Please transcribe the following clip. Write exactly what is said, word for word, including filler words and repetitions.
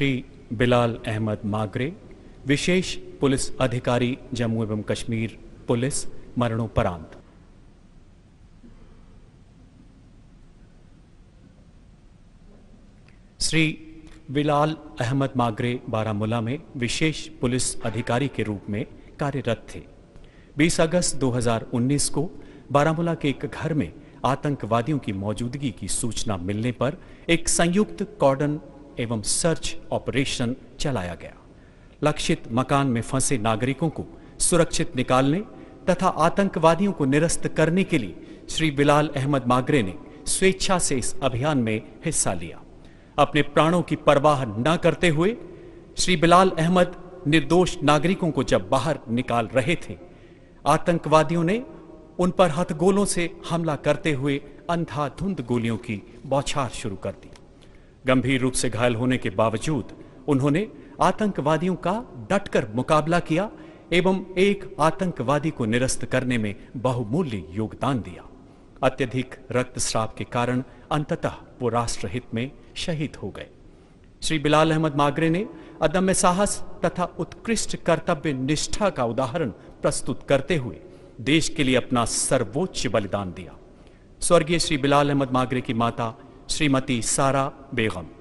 श्री बिलाल अहमद मागरे, विशेष पुलिस अधिकारी जम्मू एवं कश्मीर पुलिस, मरणोपरांत। श्री बिलाल अहमद मागरे बारामूला में विशेष पुलिस अधिकारी के रूप में कार्यरत थे। बीस अगस्त दो हज़ार उन्नीस को बारामूला के एक घर में आतंकवादियों की मौजूदगी की सूचना मिलने पर एक संयुक्त कॉर्डन एवं सर्च ऑपरेशन चलाया गया। लक्षित मकान में फंसे नागरिकों को सुरक्षित निकालने तथा आतंकवादियों को निरस्त करने के लिए श्री बिलाल अहमद मागरे ने स्वेच्छा से इस अभियान में हिस्सा लिया। अपने प्राणों की परवाह न करते हुए श्री बिलाल अहमद निर्दोष नागरिकों को जब बाहर निकाल रहे थे, आतंकवादियों ने उन पर हथगोलों से हमला करते हुए अंधाधुंध गोलियों की बौछार शुरू कर दी। गंभीर रूप से घायल होने के बावजूद उन्होंने आतंकवादियों का डटकर मुकाबला किया एवं एक आतंकवादी को निरस्त करने में बहुमूल्य योगदान दिया। अत्यधिक रक्तस्राव के कारण अंततः वो राष्ट्रहित में शहीद हो गए। श्री बिलाल अहमद मागरे ने अदम्य साहस तथा उत्कृष्ट कर्तव्य निष्ठा का उदाहरण प्रस्तुत करते हुए देश के लिए अपना सर्वोच्च बलिदान दिया। स्वर्गीय श्री बिलाल अहमद मागरे की माता श्रीमती सारा बेगम